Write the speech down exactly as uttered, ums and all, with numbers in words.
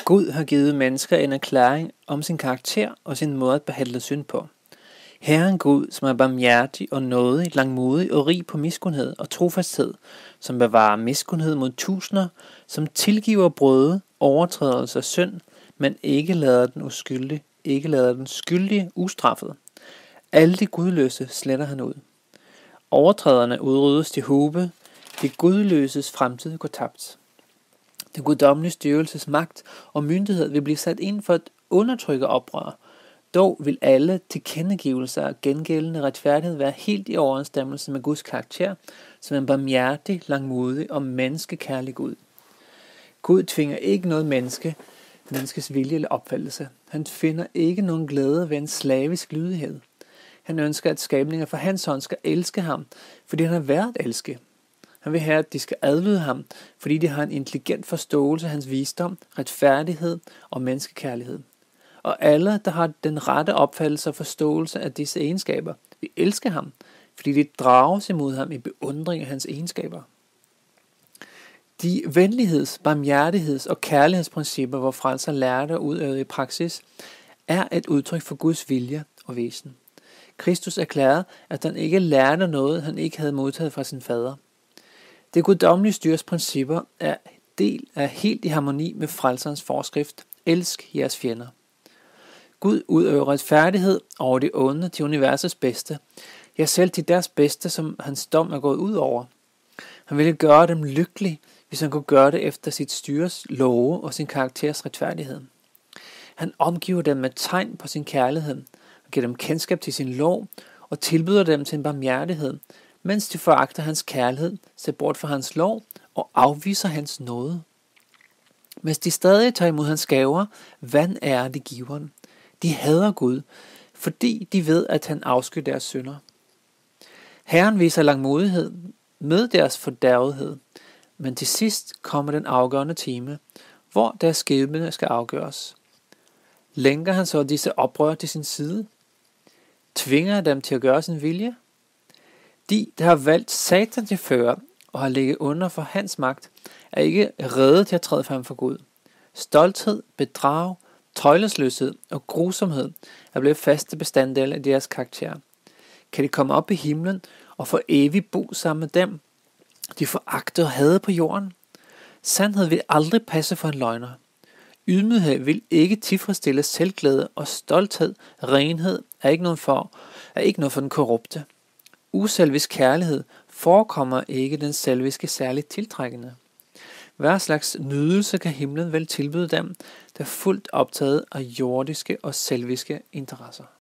Gud har givet mennesker en erklæring om sin karakter og sin måde at behandle synd på. Herren Gud, som er barmhjertig og nådig, langmodig og rig på miskundhed og trofasthed, som bevarer miskundhed mod tusinder, som tilgiver brøde, overtrædelse af synd, men ikke lader den uskyldige, ikke lader den skyldige ustraffet. Alle de gudløse sletter han ud. Overtræderne udryddes til hobe, det gudløses fremtid går tabt. Den guddommelige styrelses magt og myndighed vil blive sat ind for at undertrykke oprør. Dog vil alle tilkendegivelser af gengældende retfærdighed være helt i overensstemmelse med Guds karakter, som en barmhjertig, langmodig og menneskekærlig Gud. Gud tvinger ikke noget menneske, menneskes vilje eller opfattelse. Han finder ikke nogen glæde ved en slavisk lydighed. Han ønsker, at skabninger for hans hånd skal elske ham, fordi han er værd at elske. Han vil have, at de skal adlyde ham, fordi de har en intelligent forståelse af hans visdom, retfærdighed og menneskekærlighed. Og alle, der har den rette opfattelse og forståelse af disse egenskaber, vil elske ham, fordi de drages imod ham i beundring af hans egenskaber. De venligheds-, barmhjertigheds- og kærlighedsprincipper, hvor frelser lærte og udøvede i praksis, er et udtryk for Guds vilje og væsen. Kristus erklærede, at han ikke lærte noget, han ikke havde modtaget fra sin fader. Det guddommelige styres principper er del af helt i harmoni med frelserens forskrift: elsk jeres fjender. Gud udøver retfærdighed over de onde til universets bedste, ja selv til deres bedste, som hans dom er gået ud over. Han ville gøre dem lykkelige, hvis han kunne gøre det efter sit styres love og sin karakters retfærdighed. Han omgiver dem med tegn på sin kærlighed, og giver dem kendskab til sin lov, og tilbyder dem til en barmhjertighed, mens de foragter hans kærlighed, ser bort fra hans lov og afviser hans nåde. Mens de stadig tager imod hans gaver, hvad er de giveren? De hader Gud, fordi de ved, at han afskyr deres synder. Herren viser langmodighed med deres fordærvethed, men til sidst kommer den afgørende time, hvor deres skæbne skal afgøres. Lænker han så disse oprør til sin side? Tvinger dem til at gøre sin vilje? De, der har valgt Satan til fører og har ligget under for hans magt, er ikke rede til at træde frem for Gud. Stolthed, bedrag, tøjlesløshed og grusomhed er blevet faste bestanddele af deres karakter. Kan de komme op i himlen og for evigt bo sammen med dem, de foragter og hader på jorden? Sandhed vil aldrig passe for en løgner. Ydmyghed vil ikke tilfredsstille selvglæde, og stolthed, renhed er ikke noget for, er ikke noget for den korrupte. Uselvisk kærlighed forekommer ikke den selviske særligt tiltrækkende. Hver slags nydelse kan himlen vel tilbyde dem, der er fuldt optaget af jordiske og selviske interesser.